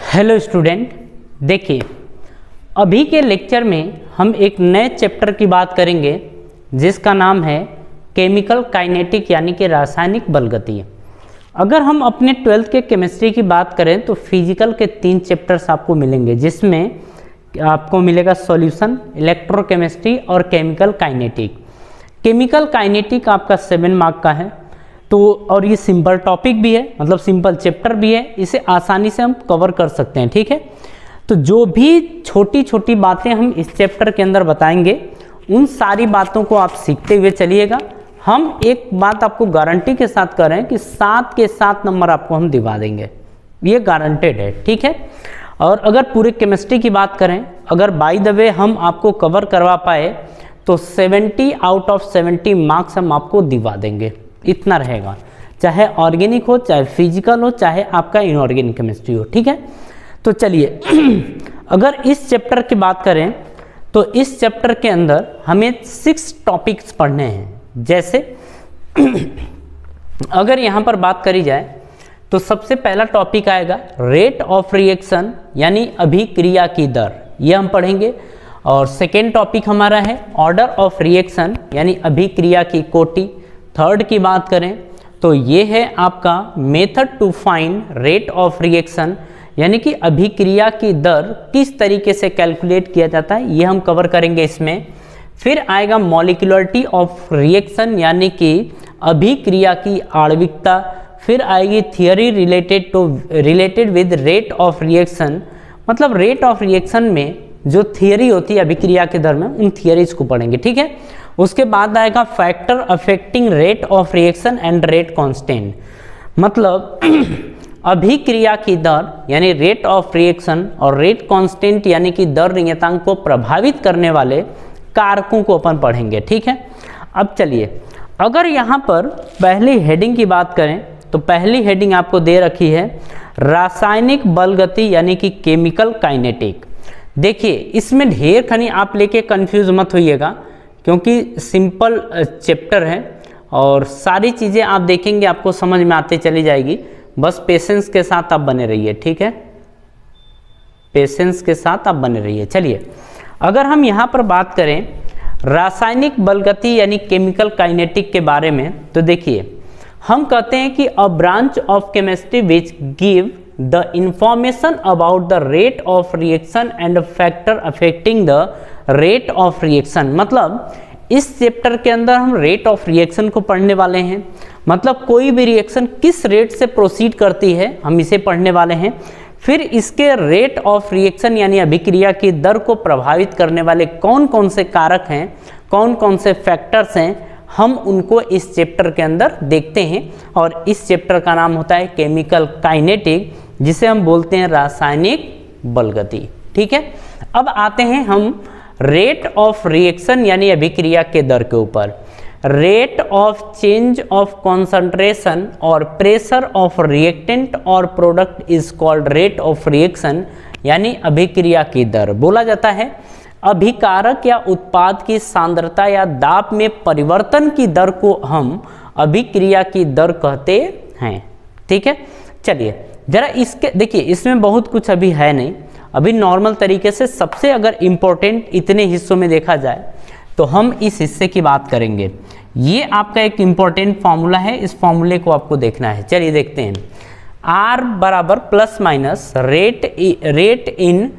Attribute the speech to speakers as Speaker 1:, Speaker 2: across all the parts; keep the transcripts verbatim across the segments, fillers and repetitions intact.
Speaker 1: Hello student, देखिए अभी के लेक्चर में हम एक नए चैप्टर की बात करेंगे जिसका नाम है केमिकल काइनेटिक यानी कि रासायनिक बलगति। अगर हम अपने ट्वेल्थ के केमिस्ट्री की बात करें तो फिजिकल के तीन चैप्टर्स आपको मिलेंगे, जिसमें आपको मिलेगा सॉल्यूशन, इलेक्ट्रोकेमिस्ट्री और केमिकल काइनेटिक। केमिकल काइनेटिक आपका सेवन मार्क का है, तो और ये सिंपल टॉपिक भी है, मतलब सिंपल चैप्टर भी है, इसे आसानी से हम कवर कर सकते हैं। ठीक है, तो जो भी छोटी छोटी बातें हम इस चैप्टर के अंदर बताएंगे उन सारी बातों को आप सीखते हुए चलिएगा। हम एक बात आपको गारंटी के साथ कर रहे हैं कि सात के सात नंबर आपको हम दिवा देंगे, ये गारंटेड है। ठीक है, और अगर पूरे केमिस्ट्री की बात करें, अगर बाय द वे हम आपको कवर करवा पाए तो seventy out of seventy marks हम आपको दिवा देंगे, इतना रहेगा, चाहे ऑर्गेनिक हो, चाहे फिजिकल हो, चाहे आपका इनऑर्गेनिक केमिस्ट्री हो। ठीक है, तो चलिए अगर इस चैप्टर की बात करें तो इस चैप्टर के अंदर हमें सिक्स टॉपिक्स पढ़ने हैं। जैसे अगर यहाँ पर बात करी जाए तो सबसे पहला टॉपिक आएगा रेट ऑफ रिएक्शन यानी अभिक्रिया की दर, ये हम पढ़ेंगे। और सेकेंड टॉपिक हमारा है ऑर्डर ऑफ रिएक्शन यानी अभिक्रिया की कोटि। थर्ड की बात करें तो ये है आपका method to find rate of reaction यानी कि अभिक्रिया की दर किस तरीके से कैलकुलेट किया जाता है, ये हम कवर करेंगे इसमें। फिर आएगा मॉलिक्यूलरिटी ऑफ रिएक्शन यानी कि अभिक्रिया की आणविकता। फिर आएगी theory related to related with rate of reaction, मतलब रेट ऑफ रिएक्शन में जो थियोरी होती है अभिक्रिया के दर में, उन थियोरीज को पढ़ेंगे। ठीक है, उसके बाद आएगा factor affecting rate of reaction and rate constant, मतलब अभिक्रिया की दर यानी रेट ऑफ रिएक्शन और रेट कांस्टेंट यानी कि दर नियतांक को प्रभावित करने वाले कारकों को अपन पढ़ेंगे। ठीक है, अब चलिए अगर यहाँ पर पहली हेडिंग की बात करें तो पहली हेडिंग आपको दे रखी है रासायनिक बलगति यानी कि केमिकल काइनेटिक। देखिए इसमें ढेर खनी आप लेके कंफ्यूज मत होइएगा, क्योंकि सिंपल चैप्टर है और सारी चीज़ें आप देखेंगे आपको समझ में आते चली जाएगी। बस पेशेंस के साथ आप बने रहिए। ठीक है, पेशेंस के साथ आप बने रहिए। चलिए अगर हम यहाँ पर बात करें रासायनिक बलगति यानी केमिकल काइनेटिक के बारे में, तो देखिए हम कहते हैं कि a branch of chemistry which give the information about the rate of reaction and factor affecting the rate of reaction, मतलब इस चैप्टर के अंदर हम रेट ऑफ रिएक्शन को पढ़ने वाले हैं, मतलब कोई भी रिएक्शन किस रेट से प्रोसीड करती है हम इसे पढ़ने वाले हैं। फिर इसके रेट ऑफ रिएक्शन यानी अभिक्रिया की दर को प्रभावित करने वाले कौन कौन से कारक हैं, कौन कौन से फैक्टर्स हैं, हम उनको इस चैप्टर के अंदर देखते हैं। और इस चैप्टर का नाम होता है केमिकल काइनेटिक, जिसे हम बोलते हैं रासायनिक बलगति। ठीक है, अब आते हैं हम रेट ऑफ रिएक्शन यानी अभिक्रिया के दर के ऊपर। Rate of change of concentration और प्रेशर ऑफ रिएक्टेंट और product is called rate of reaction यानी अभिक्रिया की दर। बोला जाता है अभिकारक या उत्पाद की सांद्रता या दाब में परिवर्तन की दर को हम अभिक्रिया की दर कहते हैं। ठीक है, चलिए जरा इसके देखिए, इसमें बहुत कुछ अभी है नहीं, अभी नॉर्मल तरीके से सबसे अगर इम्पोर्टेंट इतने हिस्सों में देखा जाए तो हम इस हिस्से की बात करेंगे। ये आपका एक इम्पोर्टेंट फॉर्मूला है, इस फॉर्मूले को आपको देखना है। चलिए देखते हैं, आर बराबर plus minus rate rate in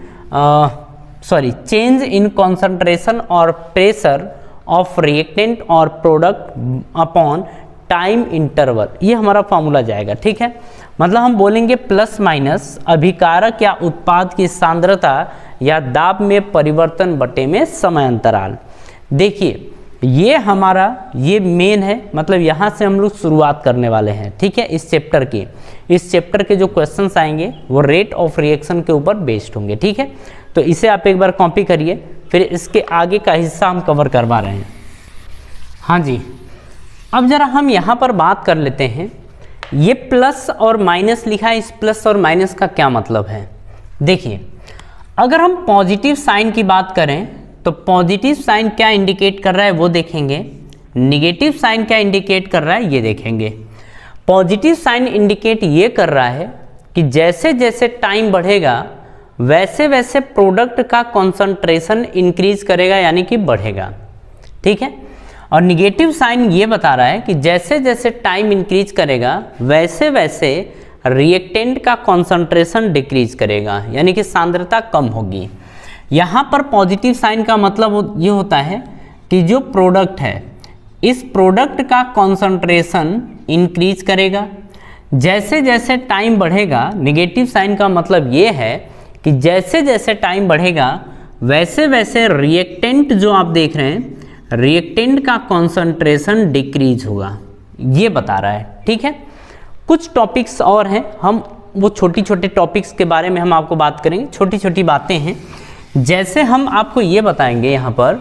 Speaker 1: sorry change in concentration और प्रेशर ऑफ रिएक्टेंट और प्रोडक्ट अपॉन टाइम इंटरवल, ये हमारा फॉर्मूला जाएगा। ठीक है, मतलब हम बोलेंगे प्लस माइनस अभिकारक या उत्पाद की सांद्रता या दाब में परिवर्तन बटे में समय अंतराल। देखिए ये हमारा ये मेन है, मतलब यहाँ से हम लोग शुरुआत करने वाले हैं। ठीक है, इस चैप्टर की इस चैप्टर के जो क्वेश्चंस आएंगे वो रेट ऑफ रिएक्शन के ऊपर बेस्ड होंगे। ठीक है, तो इसे आप एक बार कॉपी करिए, फिर इसके आगे का हिस्सा हम कवर करवा रहे हैं। हाँ जी, अब जरा हम यहाँ पर बात कर लेते हैं, ये प्लस और माइनस लिखा है, इस प्लस और माइनस का क्या मतलब है। देखिए अगर हम पॉजिटिव साइन की बात करें तो पॉजिटिव साइन क्या इंडिकेट कर रहा है वो देखेंगे, निगेटिव साइन क्या इंडिकेट कर रहा है ये देखेंगे। पॉजिटिव साइन इंडिकेट ये कर रहा है कि जैसे जैसे टाइम बढ़ेगा वैसे वैसे प्रोडक्ट का कॉन्सेंट्रेशन इंक्रीज करेगा यानी कि बढ़ेगा, ठीक है। और निगेटिव साइन ये बता रहा है कि जैसे जैसे टाइम इंक्रीज करेगा वैसे वैसे रिएक्टेंट का कॉन्सेंट्रेशन डिक्रीज करेगा यानी कि सांद्रता कम होगी। यहाँ पर पॉजिटिव साइन का मतलब ये होता है कि जो प्रोडक्ट है इस प्रोडक्ट का कॉन्सेंट्रेशन इंक्रीज करेगा। जैसे जैसे टाइम बढ़ेगा, नेगेटिव साइन का मतलब ये है कि जैसे जैसे टाइम बढ़ेगा वैसे वैसे रिएक्टेंट जो आप देख रहे हैं रिएक्टेंट का कॉन्सेंट्रेशन डिक्रीज होगा, ये बता रहा है, ठीक है। कुछ टॉपिक्स और हैं, हम वो छोटी छोटे टॉपिक्स के बारे में हम आपको बात करेंगे, छोटी छोटी बातें हैं। जैसे हम आपको ये बताएंगे यहाँ पर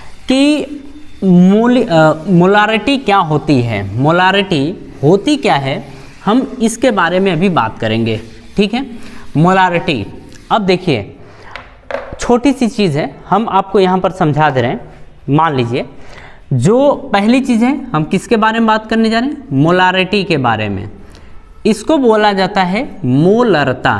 Speaker 1: कि मोल मोलारिटी क्या होती है, मोलारिटी होती क्या है, हम इसके बारे में अभी बात करेंगे, ठीक है। मोलारिटी, अब देखिए छोटी सी चीज़ है, हम आपको यहाँ पर समझा दे रहे हैं। मान लीजिए जो पहली चीज़ है, हम किसके बारे में बात करने जा रहे हैं, मोलारिटी के बारे में। इसको बोला जाता है मोलरता।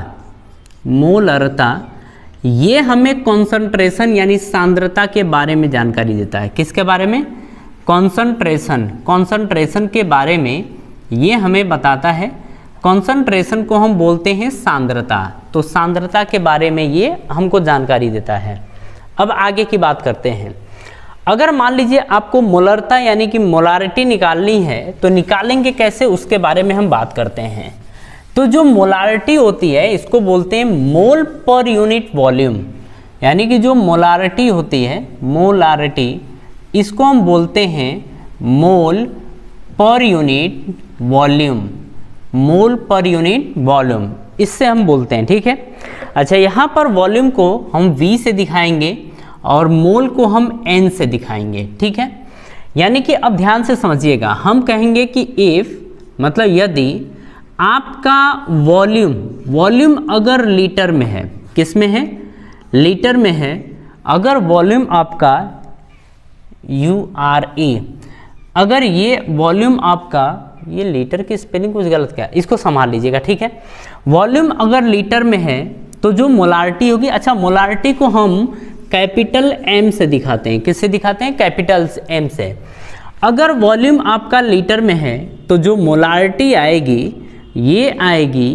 Speaker 1: मोलरता ये हमें कॉन्सेंट्रेशन यानी सांद्रता के बारे में जानकारी देता है। किसके बारे में, कॉन्सेंट्रेशन, कॉन्सेंट्रेशन के बारे में ये हमें बताता है। कॉन्सेंट्रेशन को हम बोलते हैं सांद्रता, तो सांद्रता के बारे में ये हमको जानकारी देता है। अब आगे की बात करते हैं। अगर मान लीजिए आपको मोलरता यानी कि मोलारिटी निकालनी है तो निकालेंगे कैसे, उसके बारे में हम बात करते हैं। तो जो मोलारिटी होती है इसको बोलते हैं मोल पर यूनिट वॉल्यूम, यानी कि जो मोलारिटी होती है, मोलारिटी इसको हम बोलते हैं मोल पर यूनिट वॉल्यूम, मोल पर यूनिट वॉल्यूम इससे हम बोलते हैं, ठीक है। अच्छा, यहाँ पर वॉल्यूम को हम V से दिखाएंगे और मोल को हम N से दिखाएंगे, ठीक है। यानी कि अब ध्यान से समझिएगा, हम कहेंगे कि इफ मतलब यदि आपका वॉल्यूम, वॉल्यूम अगर लीटर में है, किस में है, लीटर में है, अगर वॉल्यूम आपका यू आर ए, अगर ये वॉल्यूम आपका, ये लीटर की स्पेलिंग कुछ गलत क्या, इसको संभाल लीजिएगा, ठीक है। वॉल्यूम अगर लीटर में है तो जो मोलारिटी होगी, अच्छा मोलारिटी को हम कैपिटल एम से दिखाते हैं, किससे दिखाते हैं, कैपिटल एम से। अगर वॉल्यूम आपका लीटर में है तो जो मोलारिटी आएगी ये आएगी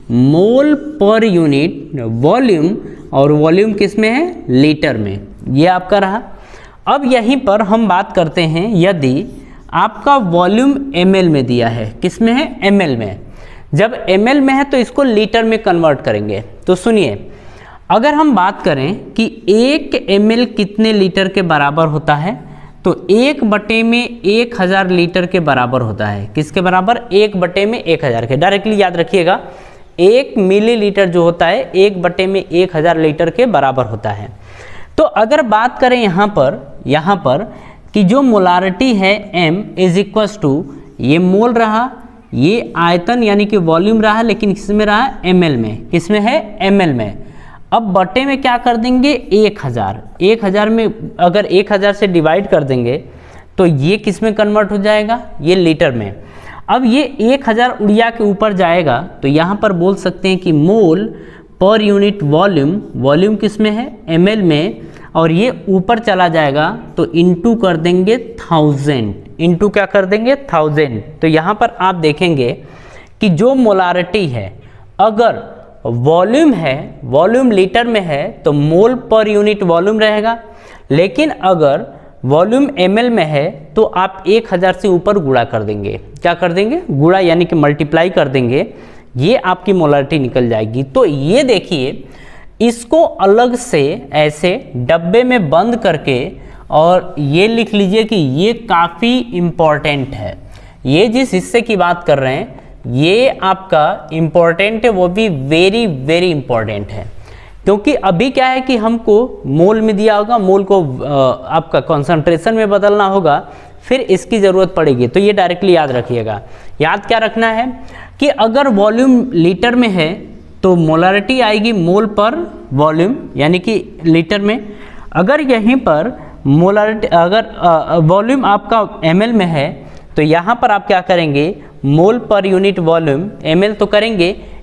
Speaker 1: मोल पर यूनिट वॉल्यूम, और वॉल्यूम किस में है, लीटर में, ये आपका रहा। अब यहीं पर हम बात करते हैं, यदि आपका वॉल्यूम एमएल में दिया है, किस में है, एमएल में। जब एमएल में है तो इसको लीटर में कन्वर्ट करेंगे। तो सुनिए, अगर हम बात करें कि एक एमएल कितने लीटर के बराबर होता है, तो एक बटे में एक हज़ार लीटर के बराबर होता है। किसके बराबर, एक बटे में एक हज़ार के। डायरेक्टली याद रखिएगा, एक मिलीलीटर जो होता है एक बटे में एक हज़ार लीटर के बराबर होता है। तो अगर बात करें यहाँ पर यहाँ पर कि जो मोलारिटी है m इज इक्वस टू, ये मोल रहा, ये आयतन यानी कि वॉल्यूम रहा, लेकिन किसमें रहा, ml में, किसमें है, ml में। अब बटे में क्या कर देंगे, एक हज़ार, एक हज़ार में अगर एक हज़ार से डिवाइड कर देंगे तो ये किस में कन्वर्ट हो जाएगा, ये लीटर में। अब ये एक हज़ार उड़िया के ऊपर जाएगा तो यहाँ पर बोल सकते हैं कि मोल पर यूनिट वॉल्यूम, वॉल्यूम किस में है, एमएल में, और ये ऊपर चला जाएगा तो इनटू कर देंगे थाउजेंड, इनटू क्या कर देंगे, थाउजेंड। तो यहाँ पर आप देखेंगे कि जो मोलारिटी है, अगर वॉल्यूम है, वॉल्यूम लीटर में है तो मोल पर यूनिट वॉल्यूम रहेगा, लेकिन अगर वॉल्यूम एमएल में है तो आप एक हज़ार से ऊपर गुणा कर देंगे। क्या कर देंगे, गुणा यानी कि मल्टीप्लाई कर देंगे, ये आपकी मोलारिटी निकल जाएगी। तो ये देखिए, इसको अलग से ऐसे डब्बे में बंद करके और ये लिख लीजिए कि ये काफ़ी इम्पॉर्टेंट है। ये जिस हिस्से की बात कर रहे हैं ये आपका इम्पॉर्टेंट है, वो भी वेरी वेरी इम्पॉर्टेंट है, क्योंकि अभी क्या है कि हमको मोल में दिया होगा, मोल को आपका कॉन्सेंट्रेशन में बदलना होगा, फिर इसकी ज़रूरत पड़ेगी। तो ये डायरेक्टली याद रखिएगा। याद क्या रखना है कि अगर वॉल्यूम लीटर में है तो मोलारिटी आएगी मोल पर वॉल्यूम यानी कि लीटर में। अगर यहीं पर मोलारिटी, अगर वॉल्यूम आपका एमएल में है तो यहाँ पर आप क्या करेंगे, मोल पर यूनिट वॉल्यूम, एमएल तो करेंगे,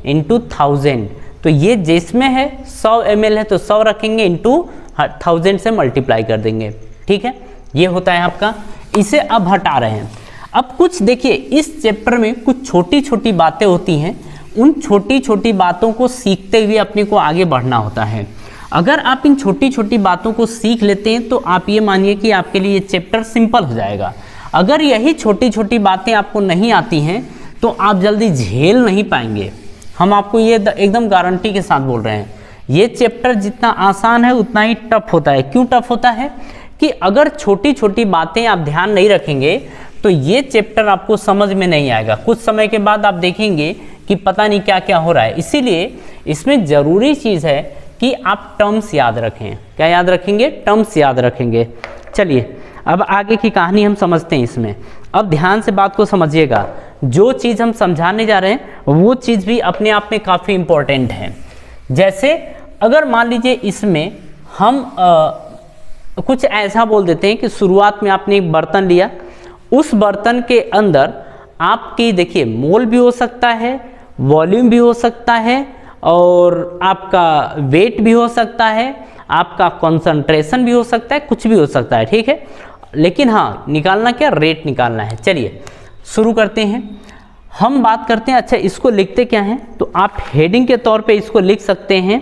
Speaker 1: इंटू थाउजेंड, तो ये जिसमें है सौ एम एल है तो सौ रखेंगे इंटू थाउजेंड से मल्टीप्लाई कर देंगे, ठीक है। ये होता है आपका, इसे अब हटा रहे हैं। अब कुछ देखिए इस चैप्टर में कुछ छोटी छोटी बातें होती हैं, उन छोटी छोटी बातों को सीखते हुए अपने को आगे बढ़ना होता है। अगर आप इन छोटी छोटी बातों को सीख लेते हैं तो आप ये मानिए कि आपके लिए ये चैप्टर सिंपल हो जाएगा। अगर यही छोटी छोटी बातें आपको नहीं आती हैं तो आप जल्दी झेल नहीं पाएंगे। हम आपको ये एकदम गारंटी के साथ बोल रहे हैं। ये चैप्टर जितना आसान है उतना ही टफ होता है। क्यों टफ होता है कि अगर छोटी छोटी बातें आप ध्यान नहीं रखेंगे तो ये चैप्टर आपको समझ में नहीं आएगा। कुछ समय के बाद आप देखेंगे कि पता नहीं क्या क्या हो रहा है। इसीलिए इसमें ज़रूरी चीज़ है कि आप टर्म्स याद रखें। क्या याद रखेंगे? टर्म्स याद रखेंगे। चलिए अब आगे की कहानी हम समझते हैं इसमें। अब ध्यान से बात को समझिएगा। जो चीज़ हम समझाने जा रहे हैं वो चीज़ भी अपने आप में काफ़ी इम्पोर्टेंट है। जैसे अगर मान लीजिए इसमें हम आ, कुछ ऐसा बोल देते हैं कि शुरुआत में आपने एक बर्तन लिया, उस बर्तन के अंदर आपकी देखिए मोल भी हो सकता है, वॉल्यूम भी हो सकता है, और आपका वेट भी हो सकता है, आपका कंसंट्रेशन भी हो सकता है, कुछ भी हो सकता है, ठीक है। लेकिन हाँ, निकालना क्या? रेट निकालना है। चलिए शुरू करते हैं। हम बात करते हैं, अच्छा इसको लिखते क्या हैं, तो आप हेडिंग के तौर पे इसको लिख सकते हैं।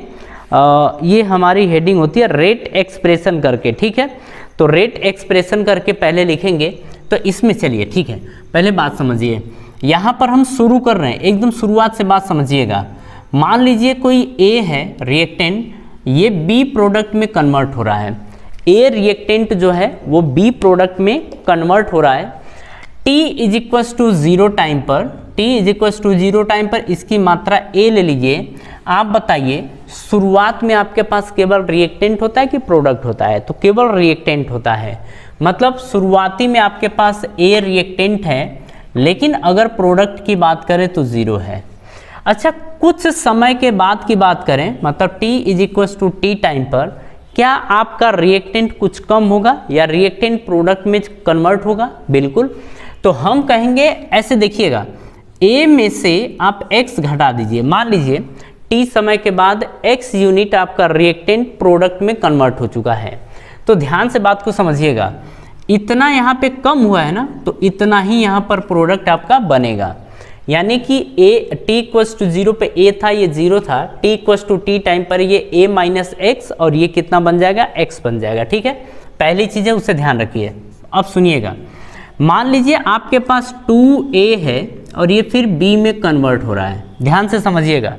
Speaker 1: आ, ये हमारी हेडिंग होती है रेट एक्सप्रेशन करके, ठीक है। तो रेट एक्सप्रेशन करके पहले लिखेंगे। तो इसमें चलिए ठीक है, पहले बात समझिए। यहाँ पर हम शुरू कर रहे हैं, एकदम शुरुआत से बात समझिएगा। मान लीजिए कोई ए है रिएक्टेंट, ये बी प्रोडक्ट में कन्वर्ट हो रहा है। ए रिएक्टेंट जो है वो बी प्रोडक्ट में कन्वर्ट हो रहा है। T is equals to zero time पर, T is equals to zero time पर इसकी मात्रा A ले लीजिए। आप बताइए शुरुआत में आपके पास केवल रिएक्टेंट होता है कि प्रोडक्ट होता है? तो केवल रिएक्टेंट होता है। मतलब शुरुआती में आपके पास A रिएक्टेंट है, लेकिन अगर प्रोडक्ट की बात करें तो जीरो है। अच्छा कुछ समय के बाद की बात करें, मतलब T is equals to T time पर, क्या आपका रिएक्टेंट कुछ कम होगा या रिएक्टेंट प्रोडक्ट में कन्वर्ट होगा? बिल्कुल। तो हम कहेंगे ऐसे, देखिएगा A में से आप X घटा दीजिए। मान लीजिए T समय के बाद X यूनिट आपका रिएक्टेंट प्रोडक्ट में कन्वर्ट हो चुका है। तो ध्यान से बात को समझिएगा, इतना यहाँ पे कम हुआ है ना, तो इतना ही यहाँ पर प्रोडक्ट आपका बनेगा। यानी कि A T equals to zero पे A था, ये जीरो था। T equals to T time पर ये A माइनस एक्स, और ये कितना बन जाएगा? X बन जाएगा, ठीक है। पहली चीज़ है उसे ध्यान रखिए। अब सुनिएगा, मान लीजिए आपके पास टू ए है और ये फिर B में कन्वर्ट हो रहा है। ध्यान से समझिएगा,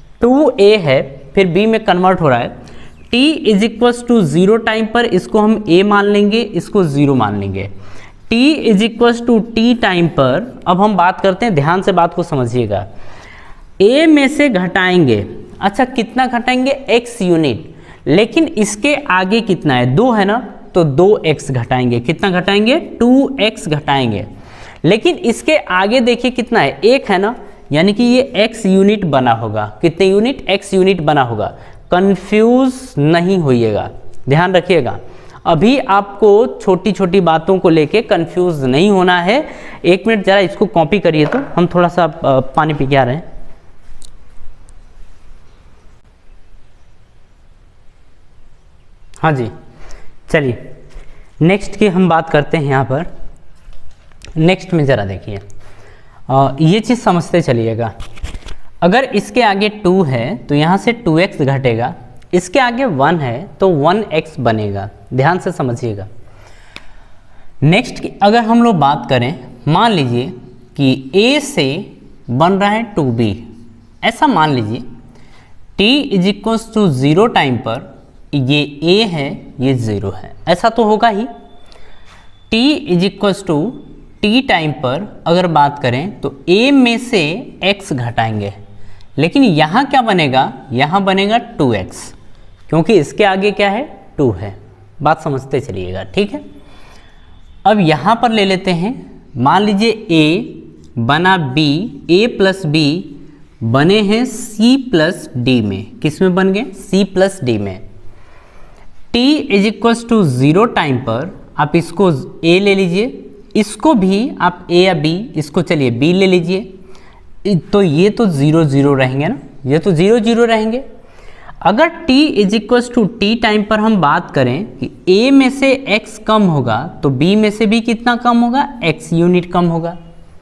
Speaker 1: टू ए है फिर B में कन्वर्ट हो रहा है। T is equals to zero time पर इसको हम A मान लेंगे, इसको जीरो मान लेंगे। T is equals to T time पर अब हम बात करते हैं, ध्यान से बात को समझिएगा। A में से घटाएंगे, अच्छा कितना घटाएंगे? X यूनिट, लेकिन इसके आगे कितना है? दो है ना, तो दो एक्स घटाएंगे। कितना घटाएंगे? टू एक्स घटाएंगे। लेकिन इसके आगे देखिए कितना है? एक है ना, यानी कि ये x यूनिट बना होगा। कितने यूनिट? x यूनिट बना होगा। कंफ्यूज नहीं होइएगा, ध्यान रखिएगा। अभी आपको छोटी छोटी बातों को लेके कंफ्यूज नहीं होना है। एक मिनट जरा इसको कॉपी करिए, तो हम थोड़ा सा पानी पी के आ रहे हैं। हाँ जी, चलिए नेक्स्ट की हम बात करते हैं। यहाँ पर नेक्स्ट में ज़रा देखिए, ये चीज़ समझते चलिएगा। अगर इसके आगे टू है तो यहाँ से टू एक्स घटेगा, इसके आगे वन है तो वन एक्स बनेगा। ध्यान से समझिएगा। नेक्स्ट की अगर हम लोग बात करें, मान लीजिए कि A से बन रहा है टू बी, ऐसा मान लीजिए। T is equals to zero time पर ये A है, ये ज़ीरो है, ऐसा तो होगा ही। T is equals to T time पर अगर बात करें तो A में से X घटाएंगे, लेकिन यहाँ क्या बनेगा? यहाँ बनेगा टू एक्स, क्योंकि इसके आगे क्या है? टू है। बात समझते चलिएगा, ठीक है। अब यहाँ पर ले लेते हैं, मान लीजिए A बना B, A प्लस B बने हैं C प्लस D में। किस में बन गए? C प्लस D में। T is equals to zero time पर आप इसको A ले लीजिए, इसको भी आप A या B, इसको चलिए B ले लीजिए। तो ये तो जीरो जीरो रहेंगे ना, ये तो जीरो जीरो रहेंगे। अगर t is equal to T time पर हम बात करें कि a में से x कम होगा तो b में से भी कितना कम होगा, x यूनिट कम होगा।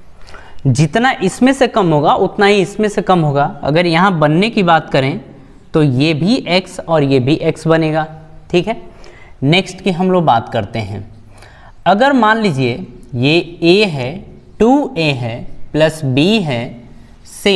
Speaker 1: जितना इसमें से कम होगा उतना ही इसमें से कम होगा। अगर यहाँ बनने की बात करें तो ये भी x और ये भी x बनेगा, ठीक है। नेक्स्ट की हम लोग बात करते हैं। अगर मान लीजिए ये a है, टू ए है प्लस b है से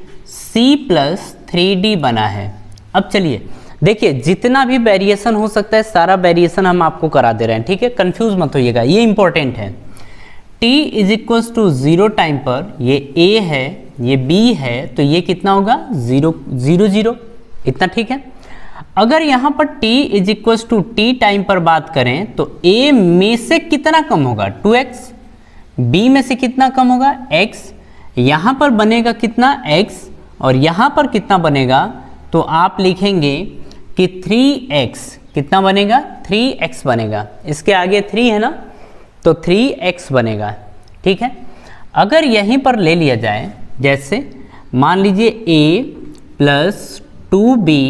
Speaker 1: c प्लस थ्री डी बना है। अब चलिए देखिए, जितना भी वेरिएशन हो सकता है सारा वेरिएशन हम आपको करा दे रहे हैं, ठीक है, कंफ्यूज मत होइएगा, ये इंपॉर्टेंट है। t is equal to zero time पर ये a है, ये b है, तो ये कितना होगा, जीरो जीरो जीरो, इतना ठीक है। अगर यहाँ पर t is equal to T time पर बात करें तो a में से कितना कम होगा, टू एक्स, b में से कितना कम होगा, x, यहाँ पर बनेगा कितना, x, और यहाँ पर कितना बनेगा, तो आप लिखेंगे कि थ्री एक्स, कितना बनेगा, थ्री एक्स बनेगा। इसके आगे थ्री है ना, तो थ्री एक्स बनेगा, ठीक है। अगर यहीं पर ले लिया जाए, जैसे मान लीजिए a प्लस टू बी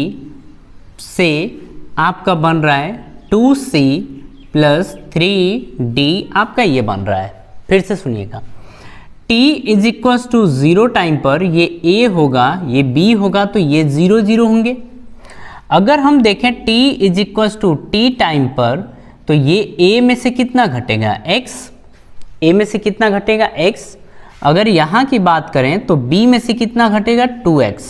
Speaker 1: से आपका बन रहा है two C plus three D, आपका ये बन रहा है। फिर से सुनिएगा, t is equal to zero time पर ये a होगा, ये b होगा, तो ये जीरो जीरो होंगे। अगर हम देखें t is equal to T time पर तो ये a में से कितना घटेगा, x, a में से कितना घटेगा, x। अगर यहाँ की बात करें तो b में से कितना घटेगा, टू एक्स,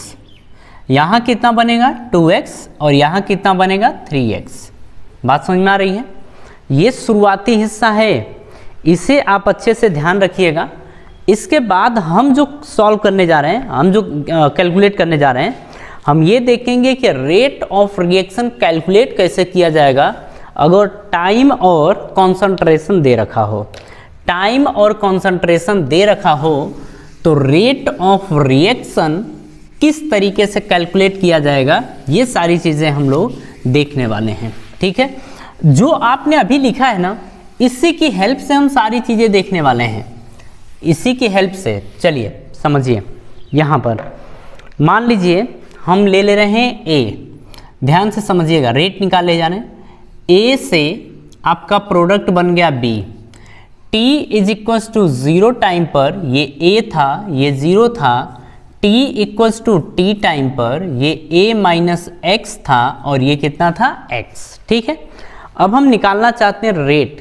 Speaker 1: यहाँ कितना बनेगा, टू एक्स, और यहाँ कितना बनेगा, थ्री एक्स। बात समझ में आ रही है। ये शुरुआती हिस्सा है, इसे आप अच्छे से ध्यान रखिएगा। इसके बाद हम जो सॉल्व करने जा रहे हैं, हम जो कैलकुलेट करने जा रहे हैं, हम ये देखेंगे कि रेट ऑफ रिएक्शन कैलकुलेट कैसे किया जाएगा अगर टाइम और कंसंट्रेशन दे रखा हो। टाइम और कंसंट्रेशन दे रखा हो तो रेट ऑफ रिएक्शन किस तरीके से कैलकुलेट किया जाएगा, ये सारी चीज़ें हम लोग देखने वाले हैं, ठीक है। जो आपने अभी लिखा है ना, इसी की हेल्प से हम सारी चीज़ें देखने वाले हैं, इसी की हेल्प से। चलिए समझिए, यहाँ पर मान लीजिए हम ले ले रहे हैं A, ध्यान से समझिएगा, रेट निकाले जाने। A से आपका प्रोडक्ट बन गया B, t is equal to zero time पर ये A था, ये जीरो था, t equal to T time पर ये A माइनस एक्स था, और ये कितना था, x, ठीक है। अब हम निकालना चाहते हैं रेट,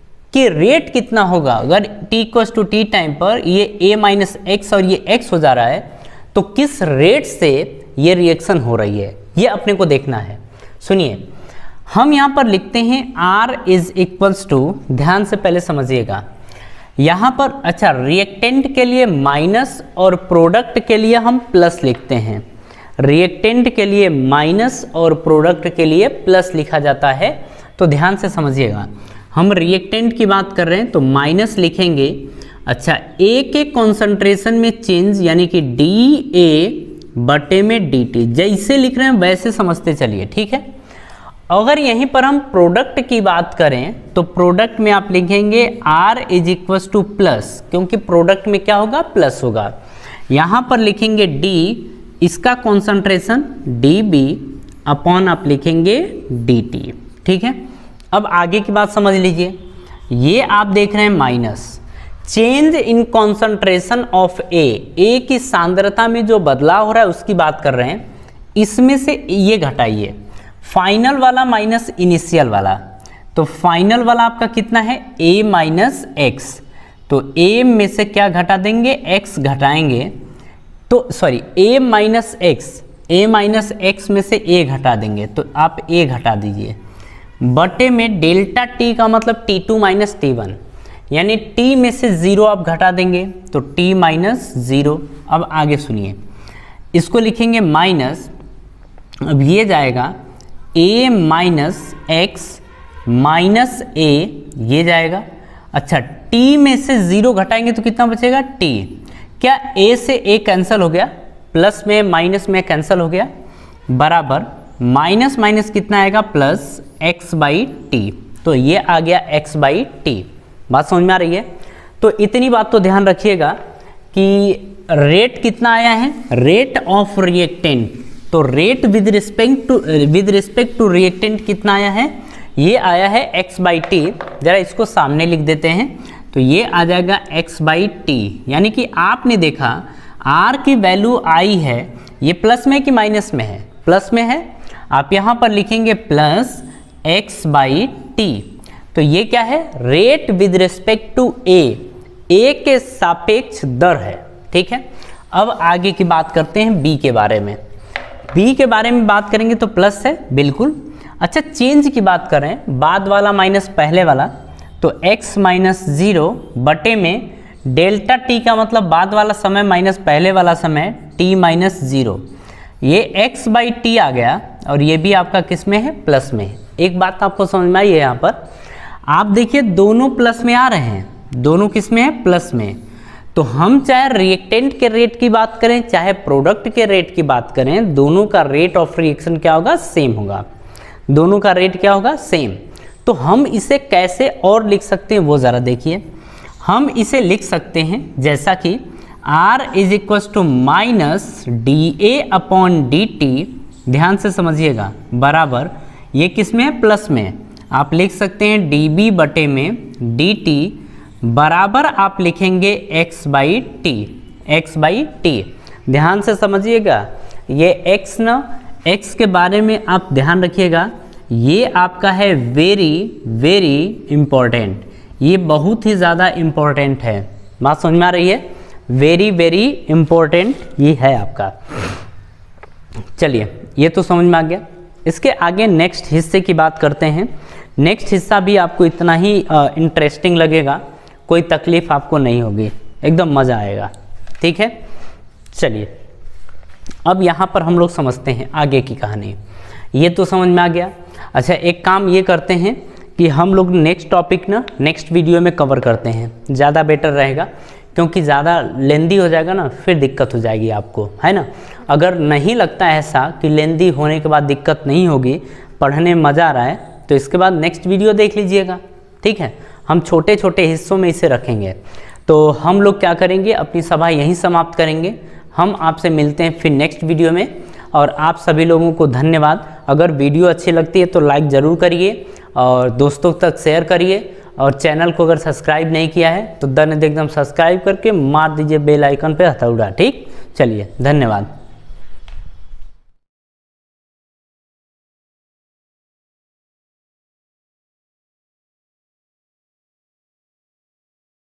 Speaker 1: कि रेट कितना होगा अगर t equal to T time पर ये a माइनस एक्स और ये x हो जा रहा है, तो किस रेट से ये रिएक्शन हो रही है, ये अपने को देखना है। सुनिए, हम यहाँ पर लिखते हैं r इज इक्वल्स टू, ध्यान से पहले समझिएगा, यहाँ पर अच्छा रिएक्टेंट के लिए माइनस और प्रोडक्ट के लिए हम प्लस लिखते हैं। रिएक्टेंट के लिए माइनस और प्रोडक्ट के लिए प्लस लिखा जाता है, तो ध्यान से समझिएगा। हम रिएक्टेंट की बात कर रहे हैं तो माइनस लिखेंगे। अच्छा, ए के कॉन्सेंट्रेशन में चेंज यानी कि डी ए बटे में डी टी, जैसे लिख रहे हैं वैसे समझते चलिए, ठीक है। अगर यहीं पर हम प्रोडक्ट की बात करें तो प्रोडक्ट में आप लिखेंगे R is equal to plus, क्योंकि प्रोडक्ट में क्या होगा, प्लस होगा। यहाँ पर लिखेंगे D, इसका कॉन्सेंट्रेशन डी बी अपॉन आप लिखेंगे डी टी, ठीक है। अब आगे की बात समझ लीजिए, ये आप देख रहे हैं minus, change in concentration of A, A की सांद्रता में जो बदलाव हो रहा है उसकी बात कर रहे हैं। इसमें से ये घटाइए, फाइनल वाला माइनस इनिशियल वाला, तो फाइनल वाला आपका कितना है, a माइनस एक्स, तो a में से क्या घटा देंगे, x घटाएंगे, तो sorry a minus x, a minus x में से a घटा देंगे, तो आप a घटा दीजिए, बटे में डेल्टा t का मतलब T two minus T one, यानी t में से ज़ीरो आप घटा देंगे तो t माइनस ज़ीरो। अब आगे सुनिए, इसको लिखेंगे माइनस, अब ये जाएगा a minus x minus a, ये जाएगा। अच्छा, t में से ज़ीरो घटाएंगे तो कितना बचेगा, t, क्या a से a कैंसिल हो गया, प्लस में माइनस में कैंसिल हो गया, बराबर माइनस माइनस कितना आएगा, प्लस x बाई टी, तो ये आ गया x बाई टी। बात समझ में आ रही है। तो इतनी बात तो ध्यान रखिएगा कि रेट कितना आया है, रेट ऑफ रिएक्टेंट, तो rate with respect to with respect to reactant कितना आया है, ये आया है x बाई टी। जरा इसको सामने लिख देते हैं, तो ये आ जाएगा x बाई टी, यानी कि आपने देखा r की वैल्यू आई है, ये प्लस में कि माइनस में है, प्लस में है, आप यहाँ पर लिखेंगे प्लस x बाई टी। तो ये क्या है, rate with respect to a, a के सापेक्ष दर है, ठीक है। अब आगे की बात करते हैं b के बारे में। b के बारे में बात करेंगे तो प्लस है बिल्कुल। अच्छा, चेंज की बात करें, बाद वाला माइनस पहले वाला, तो x माइनस जीरो बटे में डेल्टा t का मतलब बाद वाला समय माइनस पहले वाला समय t माइनस जीरो, ये x बाई टी आ गया और ये भी आपका किस में है, प्लस में है। एक बात आपको समझ में आई है, यहाँ पर आप देखिए दोनों प्लस में आ रहे हैं, दोनों किस में है, प्लस में। तो हम चाहे रिएक्टेंट के रेट की बात करें चाहे प्रोडक्ट के रेट की बात करें, दोनों का रेट ऑफ रिएक्शन क्या होगा, सेम होगा, दोनों का रेट क्या होगा, सेम। तो हम इसे कैसे और लिख सकते हैं वो ज़रा देखिए। हम इसे लिख सकते हैं जैसा कि R is equal to minus D A upon D T, ध्यान से समझिएगा, बराबर ये किस में है, प्लस में। आप लिख सकते हैं डी बी बटे में डी टी बराबर आप लिखेंगे x by t, x by t. ध्यान से समझिएगा, ये x ना, x के बारे में आप ध्यान रखिएगा, ये आपका है वेरी वेरी इम्पोर्टेंट, ये बहुत ही ज़्यादा इम्पोर्टेंट है। बात समझ में आ रही है, वेरी वेरी इम्पोर्टेंट ये है आपका। चलिए, ये तो समझ में आ गया। इसके आगे नेक्स्ट हिस्से की बात करते हैं। नेक्स्ट हिस्सा भी आपको इतना ही इंटरेस्टिंग लगेगा, कोई तकलीफ आपको नहीं होगी, एकदम मज़ा आएगा, ठीक है। चलिए, अब यहाँ पर हम लोग समझते हैं आगे की कहानी। ये तो समझ में आ गया। अच्छा, एक काम ये करते हैं कि हम लोग नेक्स्ट टॉपिक ना नेक्स्ट वीडियो में कवर करते हैं, ज़्यादा बेटर रहेगा, क्योंकि ज़्यादा लेंदी हो जाएगा ना, फिर दिक्कत हो जाएगी आपको, है ना। अगर नहीं लगता ऐसा कि लेंदी होने के बाद दिक्कत नहीं होगी, पढ़ने में मज़ा आ रहा है, तो इसके बाद नेक्स्ट वीडियो देख लीजिएगा, ठीक है। हम छोटे छोटे हिस्सों में इसे रखेंगे। तो हम लोग क्या करेंगे, अपनी सभा यहीं समाप्त करेंगे। हम आपसे मिलते हैं फिर नेक्स्ट वीडियो में, और आप सभी लोगों को धन्यवाद। अगर वीडियो अच्छी लगती है तो लाइक ज़रूर करिए और दोस्तों तक शेयर करिए, और चैनल को अगर सब्सक्राइब नहीं किया है तो दन एकदम सब्सक्राइब करके मार दीजिए बेल आइकन पे हथौड़ा, ठीक। चलिए, धन्यवाद।